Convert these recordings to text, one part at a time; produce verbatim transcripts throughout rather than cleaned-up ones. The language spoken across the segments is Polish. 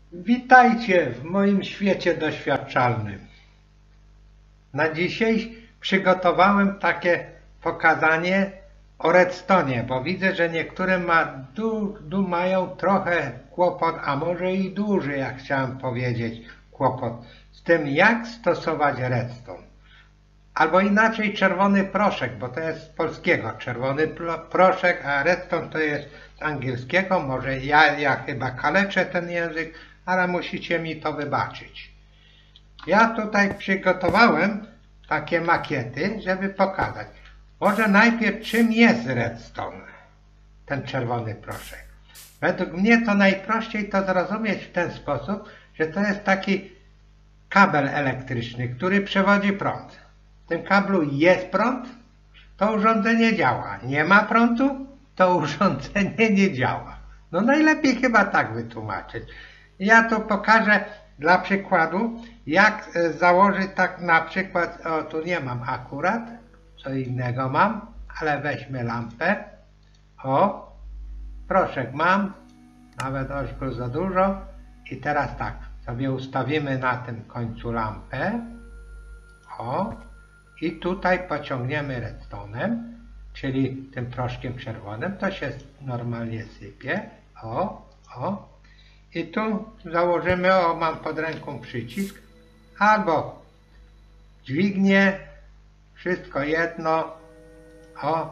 Witajcie w moim świecie doświadczalnym. Na dzisiaj przygotowałem takie pokazanie o redstonie, bo widzę, że niektóre ma, du, du mają trochę kłopot, a może i duży, jak chciałem powiedzieć, kłopot z tym, jak stosować redstone. Albo inaczej czerwony proszek, bo to jest z polskiego czerwony proszek, a redstone to jest z angielskiego. Może ja, ja chyba kaleczę ten język, ale musicie mi to wybaczyć. Ja tutaj przygotowałem takie makiety, żeby pokazać. Może najpierw, czym jest redstone, ten czerwony proszek. Według mnie to najprościej to zrozumieć w ten sposób, że to jest taki kabel elektryczny, który przewodzi prąd. W tym kablu jest prąd, to urządzenie działa. Nie ma prądu, to urządzenie nie działa. No najlepiej chyba tak wytłumaczyć. Ja tu pokażę dla przykładu, jak założyć tak na przykład, o tu nie mam akurat, co innego mam, ale weźmy lampę. O, proszek mam, nawet ośku za dużo. I teraz tak, sobie ustawimy na tym końcu lampę. O, i tutaj pociągniemy redstone'em, czyli tym proszkiem czerwonym, to się normalnie sypie. O, o. I tu założymy, o mam pod ręką przycisk, albo dźwignię, wszystko jedno, o,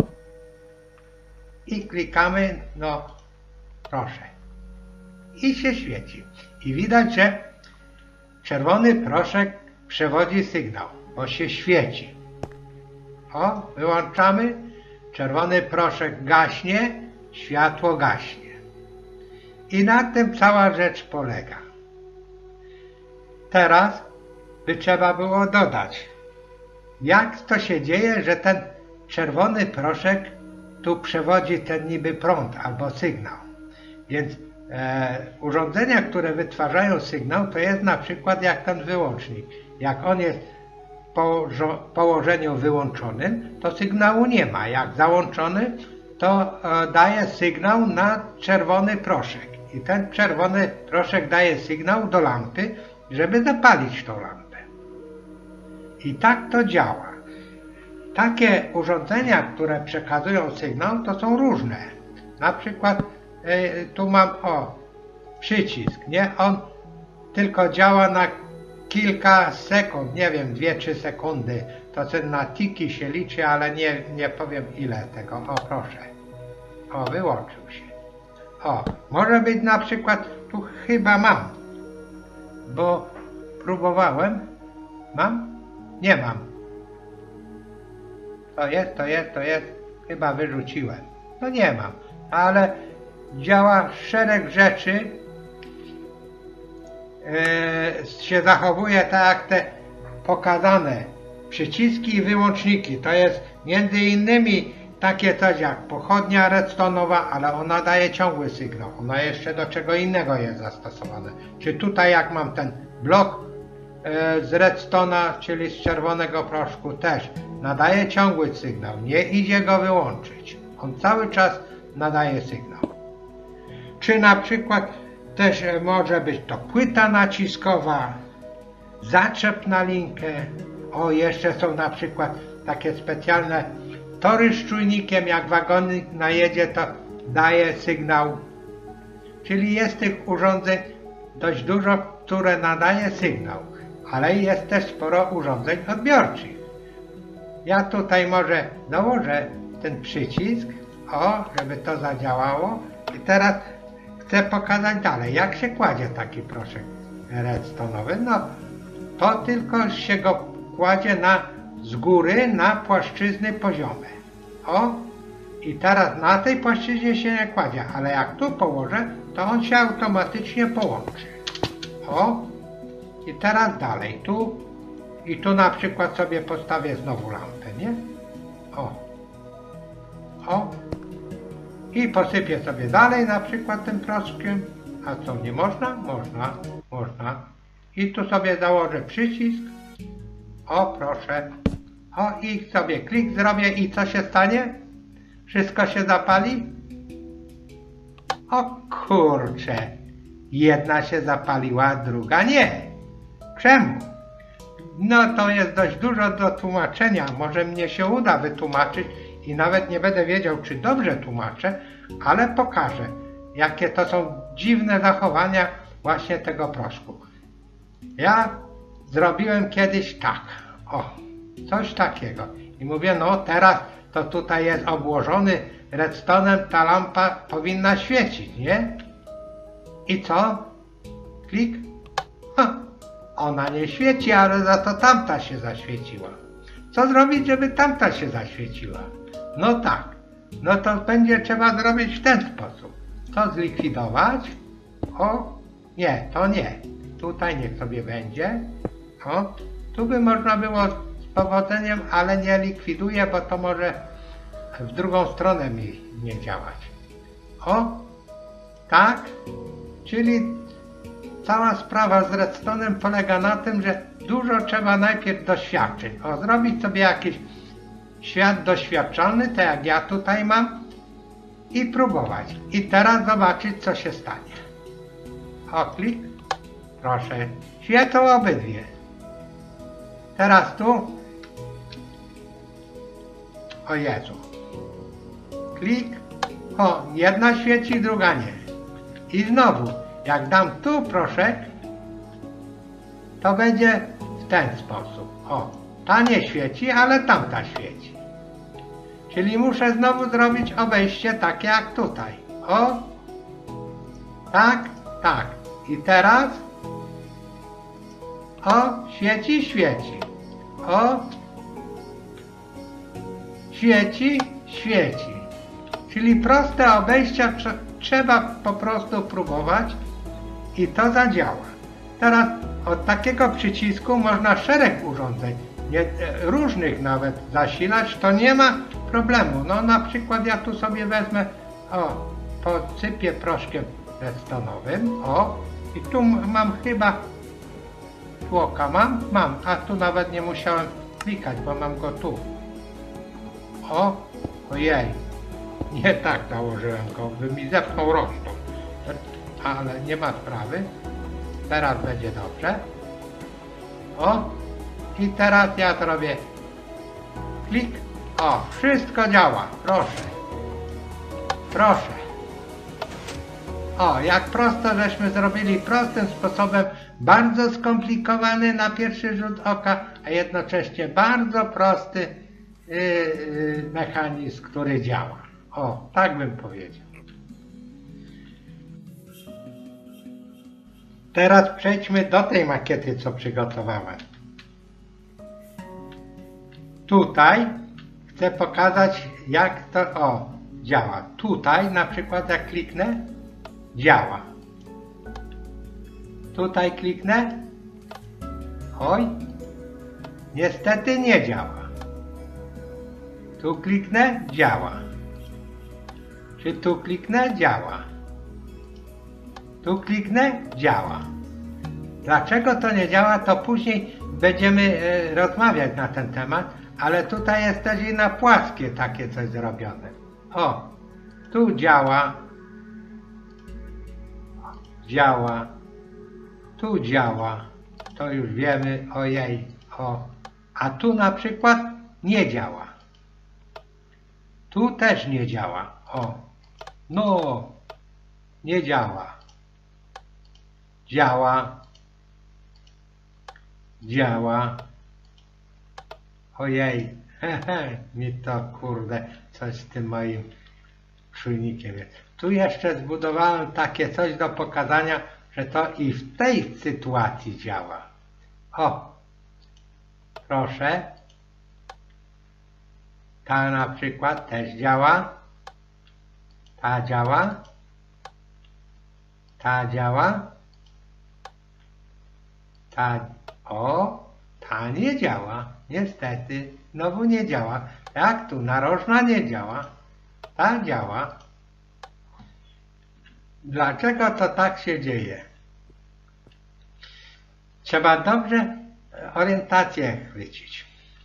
i klikamy, no proszę, i się świeci. I widać, że czerwony proszek przewodzi sygnał, bo się świeci. O, wyłączamy, czerwony proszek gaśnie, światło gaśnie. I na tym cała rzecz polega. Teraz by trzeba było dodać, jak to się dzieje, że ten czerwony proszek tu przewodzi ten niby prąd albo sygnał. Więc e, urządzenia, które wytwarzają sygnał, to jest na przykład jak ten wyłącznik. Jak on jest w położeniu wyłączonym, to sygnału nie ma. Jak załączony, to e, daje sygnał na czerwony proszek. I ten czerwony proszek daje sygnał do lampy, żeby zapalić tą lampę. I tak to działa. Takie urządzenia, które przekazują sygnał, to są różne. Na przykład y, tu mam o przycisk, nie? On tylko działa na kilka sekund, nie wiem, dwie trzy sekundy. To na tiki się liczy, ale nie, nie powiem ile tego. O proszę. O, wyłączył się. O, może być na przykład, tu chyba mam, bo próbowałem. Mam? Nie mam. To jest, to jest, to jest, chyba wyrzuciłem. No nie mam, ale działa szereg rzeczy, yy, się zachowuje tak jak te pokazane przyciski i wyłączniki. To jest między innymi takie coś jak pochodnia redstone'owa, ale ona daje ciągły sygnał. Ona jeszcze do czego innego jest zastosowana. Czy tutaj jak mam ten blok e, z redstone'a, czyli z czerwonego proszku też nadaje ciągły sygnał. Nie idzie go wyłączyć. On cały czas nadaje sygnał. Czy na przykład też może być to płyta naciskowa, zaczep na linkę. O, jeszcze są na przykład takie specjalne tory z czujnikiem, jak wagonik najedzie, to daje sygnał. Czyli jest tych urządzeń dość dużo, które nadaje sygnał, ale jest też sporo urządzeń odbiorczych. Ja tutaj może nałożę ten przycisk, o, żeby to zadziałało. I teraz chcę pokazać dalej, jak się kładzie taki proszek redstone'owy. No, to tylko się go kładzie na z góry na płaszczyzny poziome. O, i teraz na tej płaszczyźnie się nie kładzie, ale jak tu położę, to on się automatycznie połączy. O, i teraz dalej, tu i tu na przykład sobie postawię znowu lampę, nie? O, o, i posypię sobie dalej na przykład tym proszkiem, a co nie można? Można, można. I tu sobie założę przycisk. O, proszę. O, i sobie klik zrobię i co się stanie? Wszystko się zapali? O kurcze, Jedna się zapaliła, druga nie. Czemu? No to jest dość dużo do tłumaczenia. Może mnie się uda wytłumaczyć i nawet nie będę wiedział, czy dobrze tłumaczę, ale pokażę, jakie to są dziwne zachowania właśnie tego proszku. Ja zrobiłem kiedyś tak, o, coś takiego. I mówię, no teraz to tutaj jest obłożony redstone'em, ta lampa powinna świecić, nie? I co? Klik. Ha, ona nie świeci, ale za to tamta się zaświeciła. Co zrobić, żeby tamta się zaświeciła? No tak, no to będzie trzeba zrobić w ten sposób. To zlikwidować. O, nie, to nie. Tutaj niech sobie będzie. O, tu by można było z powodzeniem, ale nie likwiduję, bo to może w drugą stronę mi nie działać. O, tak, czyli cała sprawa z redstone'em polega na tym, że dużo trzeba najpierw doświadczyć. O, zrobić sobie jakiś świat doświadczalny, tak jak ja tutaj mam, i próbować. I teraz zobaczyć, co się stanie. O, klik. Proszę. Świecą obydwie. Teraz tu. O Jezu. Klik. O, jedna świeci, druga nie. I znowu, jak dam tu proszek, to będzie w ten sposób. O, ta nie świeci, ale tamta świeci. Czyli muszę znowu zrobić obejście takie jak tutaj. O, tak, tak. I teraz, o, świeci, świeci. O, świeci, świeci. Czyli proste obejścia trzeba po prostu próbować i to zadziała. Teraz od takiego przycisku można szereg urządzeń, nie, różnych nawet zasilać, to nie ma problemu. No na przykład ja tu sobie wezmę, o, posypię proszkiem redstone'owym, o, i tu mam chyba tłoka, mam? Mam, a tu nawet nie musiałem klikać, bo mam go tu. O, ojej, nie tak założyłem go, by mi zepchnął rosną, ale nie ma sprawy, teraz będzie dobrze. O, i teraz ja zrobię klik, o, wszystko działa, proszę, proszę. O, jak prosto żeśmy zrobili prostym sposobem, bardzo skomplikowany na pierwszy rzut oka, a jednocześnie bardzo prosty yy, yy, mechanizm, który działa. O, tak bym powiedział. Teraz przejdźmy do tej makiety, co przygotowałem. Tutaj chcę pokazać, jak to o, działa. Tutaj na przykład jak kliknę, działa. Tutaj kliknę. Oj. Niestety nie działa. Tu kliknę, działa. Czy tu kliknę, działa. Tu kliknę, działa. Dlaczego to nie działa, to później będziemy e, rozmawiać na ten temat, ale tutaj jest też i na płaskie takie coś zrobione. O, tu działa. Działa. Tu działa. To już wiemy, ojej, o. A tu na przykład nie działa. Tu też nie działa. O. No. Nie działa. Działa. Działa. Ojej. Hehe. Mi to kurde coś z tym moim czujnikiem jest. Tu jeszcze zbudowałem takie coś do pokazania, że to i w tej sytuacji działa. O. Proszę. Ta na przykład też działa. Ta działa. Ta działa. Ta, o, ta nie działa. Niestety, znowu nie działa. Jak tu, narożna nie działa. Ta działa. Dlaczego to tak się dzieje? Trzeba dobrze orientację chwycić.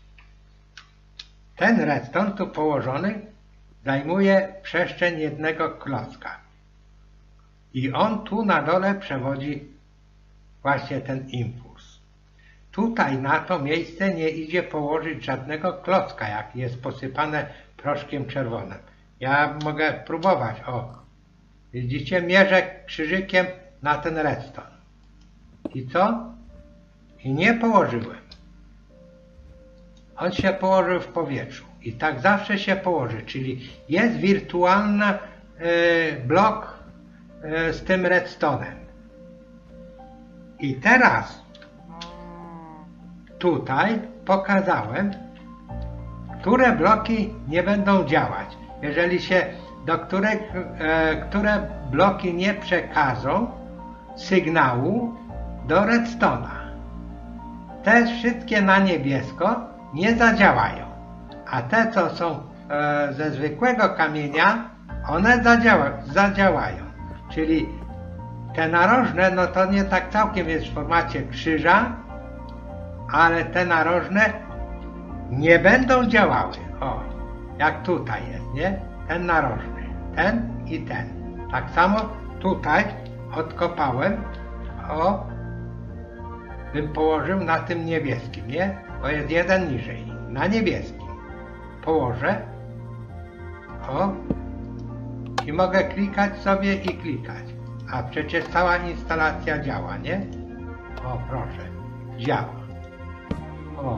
Ten redstone tu położony zajmuje przestrzeń jednego klocka. I on tu na dole przewodzi właśnie ten impuls. Tutaj na to miejsce nie idzie położyć żadnego klocka, jak jest posypane proszkiem czerwonym. Ja mogę próbować. O, widzicie, mierzę krzyżykiem na ten redstone. I co? I nie położyłem. On się położył w powietrzu. I tak zawsze się położy, czyli jest wirtualny y, blok y, z tym redstone'em. I teraz tutaj pokazałem, które bloki nie będą działać. Jeżeli się do których, e, które bloki nie przekażą sygnału do redstone'a. Te wszystkie na niebiesko nie zadziałają. A te, co są e, ze zwykłego kamienia, one zadziała, zadziałają. Czyli te narożne, no to nie tak całkiem jest w formacie krzyża, ale te narożne nie będą działały. O, jak tutaj jest, nie? Ten narożny, ten i ten. Tak samo tutaj odkopałem, o, bym położył na tym niebieskim, nie? Bo jest jeden niżej. Na niebieskim położę, o, i mogę klikać sobie i klikać. A przecież cała instalacja działa, nie? O, proszę, działa. O.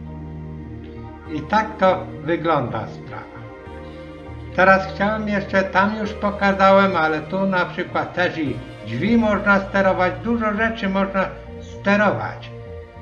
I tak to wygląda sprawa. Teraz chciałem jeszcze, tam już pokazałem, ale tu na przykład też i drzwi można sterować, dużo rzeczy można sterować.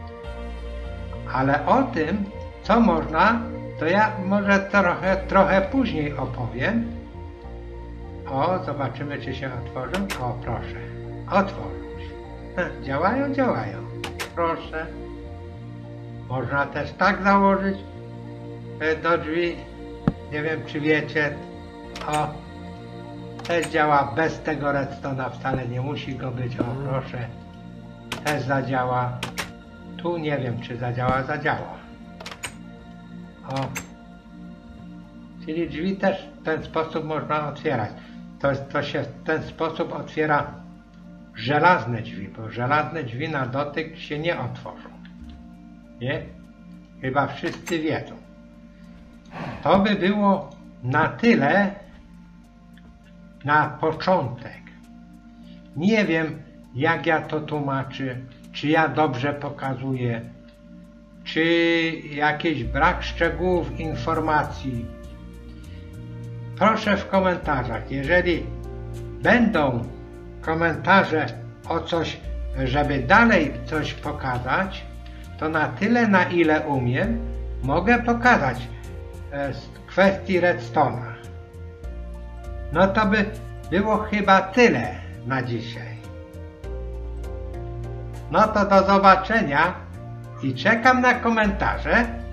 Ale o tym, co można, to ja może trochę, trochę później opowiem. O, zobaczymy, czy się otworzą. O, proszę, otworzył się. Działają, działają. Proszę. Można też tak założyć do drzwi. Nie wiem, czy wiecie. O, też działa bez tego redstone'a, wcale nie musi go być. O, proszę. Też zadziała. Tu nie wiem, czy zadziała, zadziała. O. Czyli drzwi też w ten sposób można otwierać. To, to się w ten sposób otwiera żelazne drzwi, bo żelazne drzwi na dotyk się nie otworzą. Nie? Chyba wszyscy wiedzą. To by było na tyle na początek. Nie wiem, jak ja to tłumaczę, czy ja dobrze pokazuję, czy jakiś brak szczegółów informacji. Proszę w komentarzach, jeżeli będą komentarze o coś, żeby dalej coś pokazać, to na tyle, na ile umiem, mogę pokazać z kwestii redstone'a. No to by było chyba tyle na dzisiaj. No to do zobaczenia i czekam na komentarze.